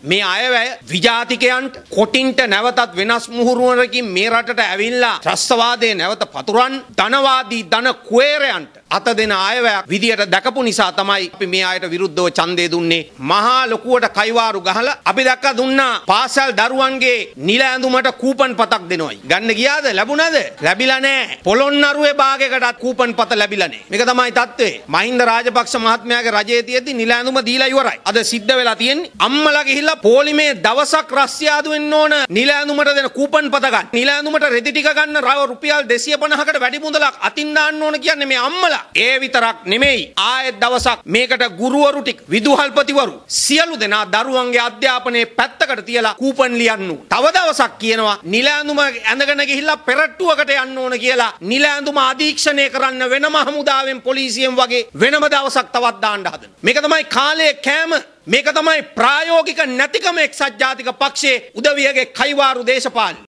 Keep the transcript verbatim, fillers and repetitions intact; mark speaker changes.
Speaker 1: මේ අයවැය විජාතිකයන්ට කොටින්ට නැවතත් වෙනස් මුහුරුවරකින් මේ රටට ඇවිල්ලා ත්‍රස්තවාදයේ නැවත පතුරන් ධනවාදී ධන කුවේරයන්ට අත දෙන අයවැයක් විදියට දැකපු නිසා තමයි අපි මේ අයට විරුද්ධව ඡන්දය දුන්නේ. මහා ලොකුවට කයිවාරු ගහලා අපි දැක්ක දුන්නා පාසල් දරුවන්ගේ නිල ඇඳුමට කූපන් පතක් දෙනවයි. ගන්න ගියාද? ලැබුණාද? ලැබිලා නැහැ. පොළොන්නරුවේ භාගයකටත් කූපන් පත ලැබිලා නැහැ. මේක තමයි තත්ත්වය. මහින්ද රාජපක්ෂ මහත්මයාගේ රජයේ තියෙද්දි නිල ඇඳුම දීලා ඉවරයි. අද සිද්ධ වෙලා තියෙන්නේ අම්මලා ගිහිල්ලා පොලිමේ දවසක් රස්තියාදු වෙන්න ඕන නිල ඇඳුමට දෙන කූපන් පත ගන්න. නිල ඇඳුමට රෙදි ටික ගන්න රුපියල් දෙසිය පනහකට වැඩි මුදලක් අතින් දාන්න ඕන කියන්නේ මේ අම්මලා. ඒ විතරක් නෙමෙයි ආයෙත් දවසක් මේකට ගුරුවරු ටික විදුහල්පතිවරු සියලු දෙනා දරුවන්ගේ අධ්‍යාපනයේ පැත්තකට තියලා කූපන් ලියන්නු. තව දවසක් කියනවා නිල ඇඳුම ඇඳගෙන ගිහිල්ලා පෙරට්ටුවකට යන්න ඕන කියලා නිල ඇඳුම අධීක්ෂණය කරන්න වෙනම හමුදාවෙන් පොලිසියෙන් වගේ වෙනම දවසක් තවත් දාන්න හදන. මේක තමයි කාලයේ කෑම. මේක තමයි ප්‍රායෝගික නැතිකම එක්සත් ජාතික පක්ෂයේ උදවියගේ කයිවාරු දේශපාලනය.